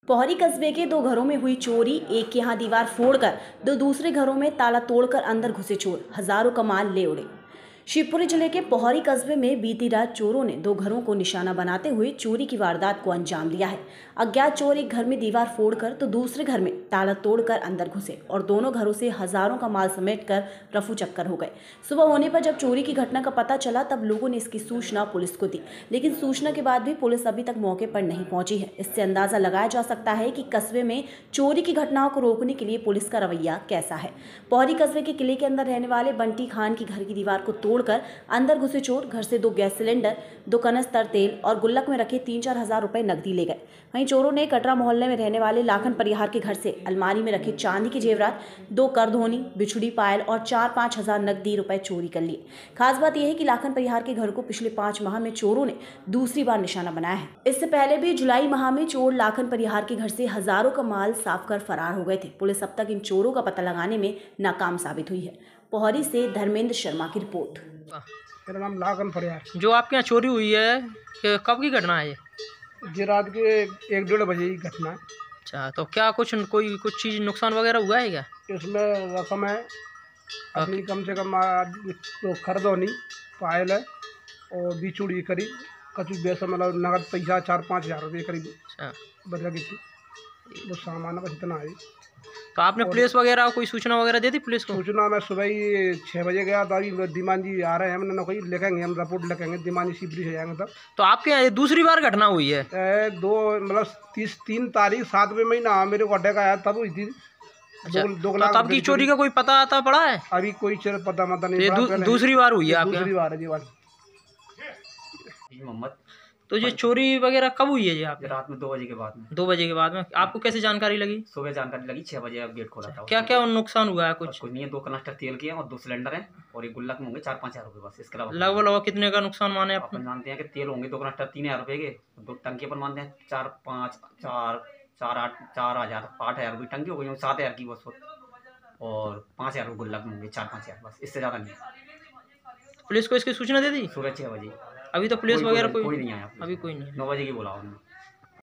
पोहरी कस्बे के दो घरों में हुई चोरी। एक के यहाँ दीवार फोड़कर दो दूसरे घरों में ताला तोड़कर अंदर घुसे चोर, हजारों का माल ले उड़े। शिवपुरी जिले के पोहरी कस्बे में बीती रात चोरों ने दो घरों को निशाना बनाते हुए चोरी की वारदात को अंजाम दिया है। अज्ञात चोर एक घर में दीवार फोड़कर तो दूसरे घर में ताला तोड़कर अंदर घुसे और दोनों घरों से हजारों का माल समेटकर रफू चक्कर हो गए। सुबह होने पर जब चोरी की घटना का पता चला तब लोगों ने इसकी सूचना पुलिस को दी, लेकिन सूचना के बाद भी पुलिस अभी तक मौके पर नहीं पहुंची है। इससे अंदाजा लगाया जा सकता है कि कस्बे में चोरी की घटनाओं को रोकने के लिए पुलिस का रवैया कैसा है। पोहरी कस्बे के किले के अंदर रहने वाले बंटी खान की घर की दीवार को तोड़कर अंदर घुसे चोर घर से 2 गैस सिलेंडर, 2 कनस्तर तेल और गुल्लक में रखे 3-4 हजार रुपए नकदी ले गए। वहीं चोरों ने कटरा मोहल्ले में रहने वाले लाखन परिहार के घर से अलमारी में रखे चांदी के जेवरात, 2 करधोनी, बिछुड़ी पायल और 4-5 हजार नकदी रुपए चोरी कर लिए। खास बात यह है कि लाखन परिहार के घर को पिछले 5 माह में चोरों ने दूसरी बार निशाना बनाया है। इससे पहले भी जुलाई माह में चोर लाखन परिहार के घर से हजारों का माल साफ कर फरार हो गए थे। पुलिस अब तक इन चोरों का पता लगाने में नाकाम साबित हुई है। पोहरी से धर्मेंद्र शर्मा की रिपोर्ट। मेरा नाम लाखन परिहार। जो आपके यहाँ चोरी हुई है कब की घटना है ये रात के 1-1:30 बजे की घटना है। अच्छा, तो क्या कुछ चीज़ नुकसान वगैरह हुआ है क्या? इसमें रकम है अपनी कम से कम तो खरदौनी पायल है और बिचूड़ी करीब कचू बेस मतलब नगद पैसा 4-5 हजार रुपये करीब। अच्छा, बदला की वो सामान बस इतना है। तो आपने पुलिस वगैरह कोई सूचना वगैरह दे दी पुलिस को? सूचना मैं सुबह ही 6 बजे गया था। अभी दीमान जी आ रहे हैं, हमने कोई लिखेंगे, हम रिपोर्ट लिखेंगे, दीमान जी शिवपुरी से जाएंगे तब। तो आपके यहाँ दूसरी बार घटना हुई है? 3 तारीख 7वें महीना मेरे को अटैक आया तब हुई थी। अच्छा, तो तब की चोरी का कोई पता आता पड़ा है? अभी कोई पता नहीं। दूसरी बार हुई है आपके? दूसरी बार है जी। मोहम्मद। तो ये चोरी वगैरह कब हुई है जी आपके? रात में 2 बजे के बाद में। 2 बजे के बाद में आपको कैसे जानकारी लगी? सुबह जानकारी लगी, 6 बजे अब गेट खोला था। क्या क्या नुकसान हुआ है? कुछ नहीं है, 2 कनस्टर तेल के हैं और 2 सिलेंडर हैं और एक गुल्लक में होंगे 4-5 हजार रुपये बस। इसके अलावा लगभग कितने का नुकसान माने अपन मानते हैं कि तेल होंगे 2 कनस्टर 3 हजार रुपये के, 2 टंकी अपन मानते हैं 4-5 4 हजार 8 हजार रुपये टंकी हो गई, 7 हजार की बस और 5 हजार गुल्लक में होंगे 4-5 हजार बस, इससे ज़्यादा नहीं। पुलिस को इसकी सूचना दे दी? सुबह 6 बजे। अभी तो पुलिस वगैरह कोई नहीं आया। अभी कोई नहीं। 9 बजे की बोला उन्होंने।